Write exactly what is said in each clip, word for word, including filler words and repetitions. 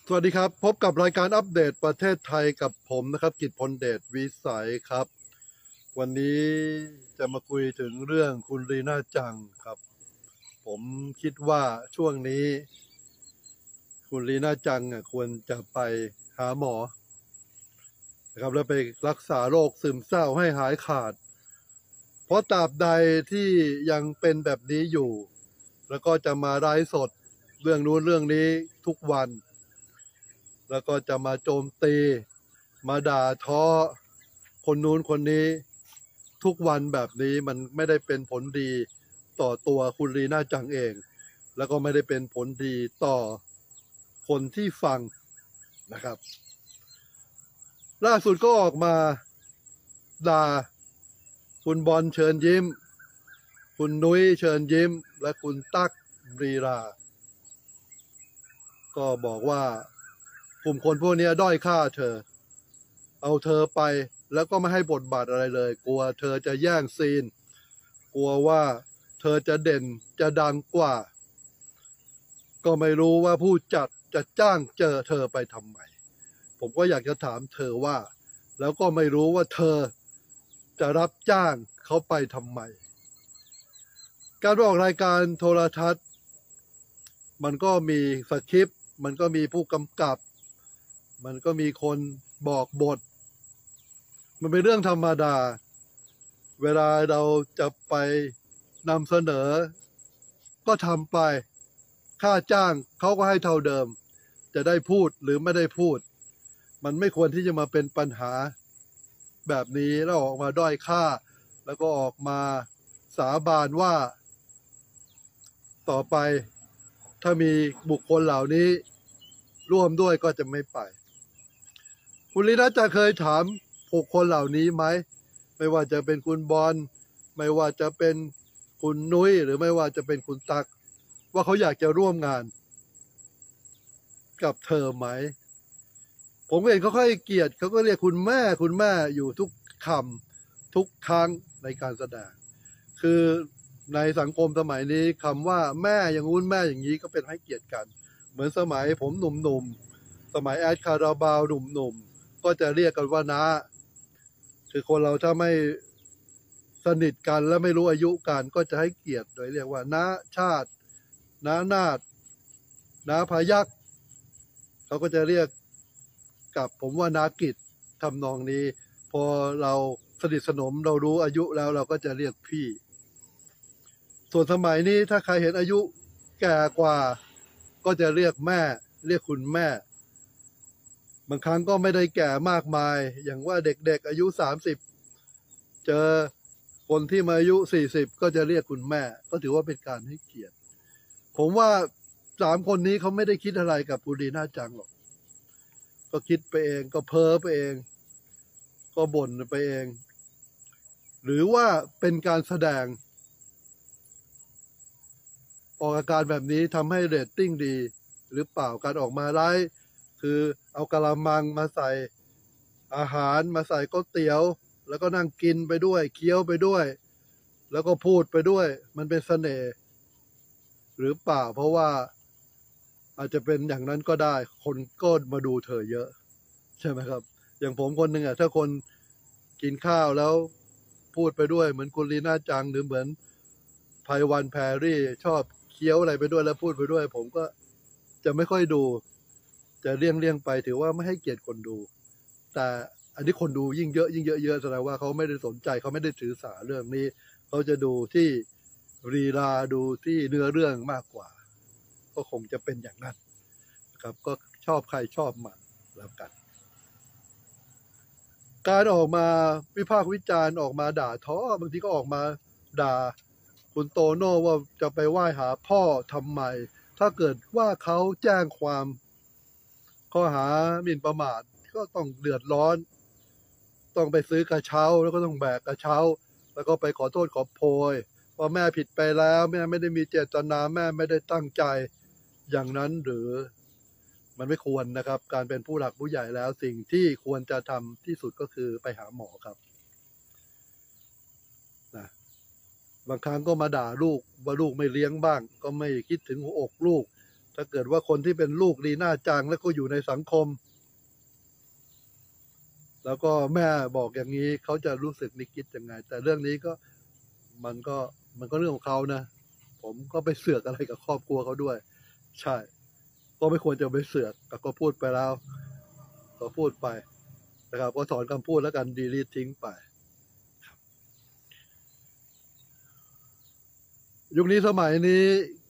สวัสดีครับพบกับรายการอัปเดตประเทศไทยกับผมนะครับกิตพลเดชวิสัยครับวันนี้จะมาคุยถึงเรื่องคุณลีน่าจังครับผมคิดว่าช่วงนี้คุณลีน่าจังควรจะไปหาหมอนะครับแล้วไปรักษาโรคซึมเศร้าให้หายขาดเพราะตราบใดที่ยังเป็นแบบนี้อยู่แล้วก็จะมาไลฟ์สดเรื่องนู้นเรื่องนี้ทุกวันแล้วก็จะมาโจมตีมาด่าท้อคนนู้นคนนี้ทุกวันแบบนี้มันไม่ได้เป็นผลดีต่อตัวคุณลีน่าจังเองแล้วก็ไม่ได้เป็นผลดีต่อคนที่ฟังนะครับล่าสุดก็ออกมาด่าคุณบอลเชิญยิ้มคุณนุ้ยเชิญยิ้มและคุณตั๊กรีราก็บอกว่ากลุ่มคนพวกนี้ด้อยค่าเธอเอาเธอไปแล้วก็ไม่ให้บทบาทอะไรเลยกลัวเธอจะแย่งซีนกลัวว่าเธอจะเด่นจะดังกว่าก็ไม่รู้ว่าผู้จัดจะจ้างเจอเธอไปทำไมผมก็อยากจะถามเธอว่าแล้วก็ไม่รู้ว่าเธอจะรับจ้างเขาไปทำไมการออกรายการโทรทัศน์มันก็มีสคริปต์มันก็มีผู้กำกับมันก็มีคนบอกบทมันเป็นเรื่องธรรมดาเวลาเราจะไปนำเสนอก็ทำไปค่าจ้างเขาก็ให้เท่าเดิมจะได้พูดหรือไม่ได้พูดมันไม่ควรที่จะมาเป็นปัญหาแบบนี้แล้วออกมาด้อยค่าแล้วก็ออกมาสาบานว่าต่อไปถ้ามีบุคคลเหล่านี้ร่วมด้วยก็จะไม่ไปคุณลีน่าจะเคยถามบุคคลเหล่านี้ไหมไม่ว่าจะเป็นคุณบอลไม่ว่าจะเป็นคุณนุ้ยหรือไม่ว่าจะเป็นคุณตั๊กว่าเขาอยากจะร่วมงานกับเธอไหมผมเห็นเขาค่อยเกลียดเขาก็เรียกคุณแม่คุณแม่อยู่ทุกคำทุกครั้งในการแสดงคือในสังคมสมัยนี้คำว่าแม่อย่างงู้นแม่อย่างนี้ก็เป็นให้เกียรติกันเหมือนสมัยผมหนุ่มๆสมัยแอดคาราบาวหนุ่มๆก็จะเรียกกันว่าน้าคือคนเราถ้าไม่สนิทกันและไม่รู้อายุกันก็จะให้เกียรติโดยเรียกว่าน้าชาติน้านาฏน้าพายักเขาก็จะเรียกกับผมว่านากิจทำนองนี้พอเราสนิทสนมเรารู้อายุแล้วเราก็จะเรียกพี่ส่วนสมัยนี้ถ้าใครเห็นอายุแก่กว่าก็จะเรียกแม่เรียกคุณแม่บางครั้งก็ไม่ได้แก่มากมายอย่างว่าเด็กๆอายุสามสิบเจอคนที่มาอายุสี่สิบก็จะเรียกคุณแม่ก็ถือว่าเป็นการให้เกียรติผมว่าสามคนนี้เขาไม่ได้คิดอะไรกับคุณลีน่าจังหรอกก็คิดไปเองก็เพ้อไปเองก็บ่นไปเองหรือว่าเป็นการแสดงออกอาการแบบนี้ทำให้เรตติ้งดีหรือเปล่าการออกมาไลฟ์คือเอากะละมังมาใส่อาหารมาใส่ก๋วยเตี๋ยวแล้วก็นั่งกินไปด้วยเคี้ยวไปด้วยแล้วก็พูดไปด้วยมันเป็นเสน่ห์หรือเปล่าเพราะว่าอาจจะเป็นอย่างนั้นก็ได้คนก็มาดูเธอเยอะใช่ไหมครับอย่างผมคนหนึ่งอ่ะถ้าคนกินข้าวแล้วพูดไปด้วยเหมือนคุณลีน่าจังหรือเหมือนไพวันแพรรี่ชอบเคี้ยวอะไรไปด้วยแล้วพูดไปด้วยผมก็จะไม่ค่อยดูจะเลี่ยงเลี่ยงไปถือว่าไม่ให้เกียรติคนดูแต่อันนี้คนดูยิ่งเยอะยิ่งเยอะๆแสดงว่าเขาไม่ได้สนใจเขาไม่ได้ถือสาเรื่องนี้เขาจะดูที่ลีลาดูที่เนื้อเรื่องมากกว่าก็คงจะเป็นอย่างนั้นครับก็ชอบใครชอบมันแล้วกันการออกมาวิพากษ์วิจารณ์ออกมาด่าท้อบางทีก็ออกมาด่าคุณโตโน่ว่าจะไปไหว้หาพ่อทำไมถ้าเกิดว่าเขาแจ้งความข้อหาหมิ่นประมาทก็ต้องเดือดร้อนต้องไปซื้อกระเช้าแล้วก็ต้องแบกกระเช้าแล้วก็ไปขอโทษขอโพยว่าแม่ผิดไปแล้วแม่ไม่ได้มีเจตนาแม่ไม่ได้ตั้งใจอย่างนั้นหรือมันไม่ควรนะครับการเป็นผู้หลักผู้ใหญ่แล้วสิ่งที่ควรจะทำที่สุดก็คือไปหาหมอครับนะบางครั้งก็มาด่าลูกว่าลูกไม่เลี้ยงบ้างก็ไม่คิดถึงหัวอกลูกถ้าเกิดว่าคนที่เป็นลูกลีน่าจังแล้วก็อยู่ในสังคมแล้วก็แม่บอกอย่างนี้เขาจะรู้สึกนิคิดยังไงแต่เรื่องนี้ก็มันก็มันก็เรื่องของเขานะผมก็ไปเสือกอะไรกับครอบครัวเขาด้วยใช่ก็ไม่ควรจะไปเสือกแต่ก็พูดไปแล้วก็พูดไปนะครับก็ถอนคำพูดแล้วกันดีลีททิ้งไปยุคนี้สมัยนี้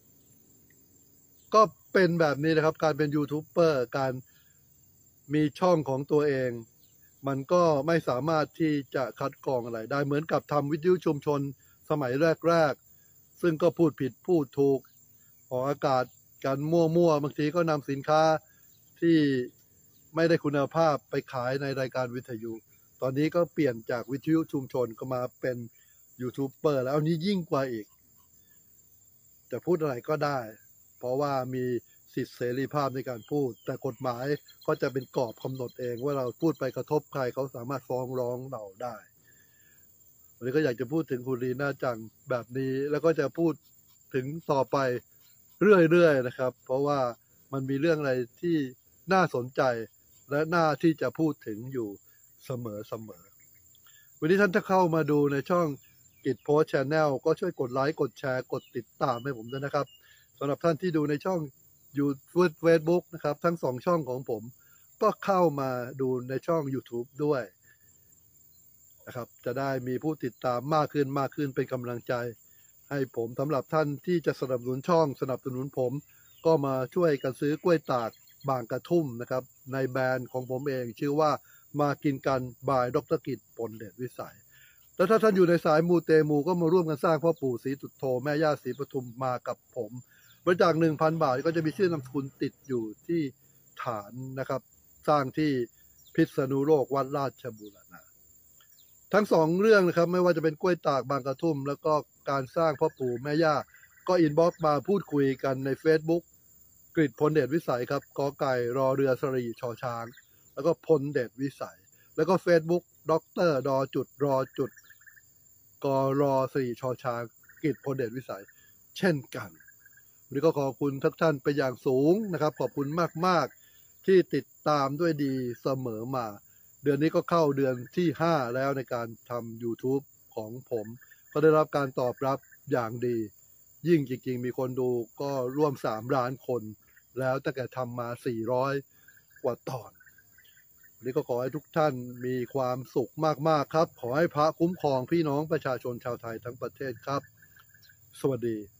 ก็เป็นแบบนี้นะครับการเป็นยูทูบเบอร์การมีช่องของตัวเองมันก็ไม่สามารถที่จะคัดกรองอะไรได้เหมือนกับทำวิทยุชุมชนสมัยแรกๆซึ่งก็พูดผิดพูดถูกออกอากาศกันมั่วๆบางทีก็นำสินค้าที่ไม่ได้คุณภาพไปขายในรายการวิทยุตอนนี้ก็เปลี่ยนจากวิทยุชุมชนก็มาเป็นยูทูบเบอร์แล้วอันนี้ยิ่งกว่าอีกจะพูดอะไรก็ได้เพราะว่ามีสิทธิเสรีภาพในการพูดแต่กฎหมายก็จะเป็นกรอบกำหนดเองว่าเราพูดไปกระทบใครเขาสามารถฟ้องร้องเราได้วันนี้ก็อยากจะพูดถึงคุณลีน่าจังแบบนี้แล้วก็จะพูดถึงต่อไปเรื่อยๆนะครับเพราะว่ามันมีเรื่องอะไรที่น่าสนใจและน่าที่จะพูดถึงอยู่เสมอๆวันนี้ท่านจะเข้ามาดูในช่องกิจโพสต์ Channel ก็ช่วยกดไลค์กดแชร์กดติดตามให้ผมด้วยนะครับสำหรับท่านที่ดูในช่องยูทูบเฟซบุ๊กนะครับทั้งสองช่องของผมก็เข้ามาดูในช่อง YouTube ด้วยนะครับจะได้มีผู้ติดตามมากขึ้นมากขึ้นเป็นกำลังใจให้ผมสำหรับท่านที่จะสนับสนุนช่องสนับสนุนผมก็มาช่วยกันซื้อกล้วยตากบางกระทุ่มนะครับในแบรนด์ของผมเองชื่อว่ามากินกันบายดร.กิจผลเดชวิสัยแล้วถ้าท่านอยู่ในสายมูเตมูก็มาร่วมกันสร้างพ่อปู่ศรีสุโธแม่ย่าศรีปทุมมากับผมบริจาค หนึ่งพัน บาทก็จะมีชื่อนามสกุลติดอยู่ที่ฐานนะครับสร้างที่พิษณุโลกวัดราชบูรณะทั้งสองเรื่องนะครับไม่ว่าจะเป็นกล้วยตากบางกระทุ่มแล้วก็การสร้างพ่อปู่แม่ย่าก็อินบ็อกซ์มาพูดคุยกันใน Facebook กฤษพลเดชวิสัยครับกอไก่รอเรือสรีชอช้างแล้วก็พลเดชวิสัยแล้วก็ Facebook ดรดอจุดรอจุดกรอสรีชอช้างกฤษพลเดชวิสัยเช่นกันวันนี้ก็ขอบคุณทุกท่านไปอย่างสูงนะครับขอบคุณมากๆที่ติดตามด้วยดีเสมอมาเดือนนี้ก็เข้าเดือนที่ห้าแล้วในการทำ YouTube ของผมก็ได้รับการตอบรับอย่างดียิ่งจริงๆมีคนดูก็ร่วมสามล้านคนแล้วตั้งแต่ทำมาสี่ร้อยกว่าตอนวันนี้ก็ขอให้ทุกท่านมีความสุขมากๆครับขอให้พระคุ้มครองพี่น้องประชาชนชาวไทยทั้งประเทศครับสวัสดี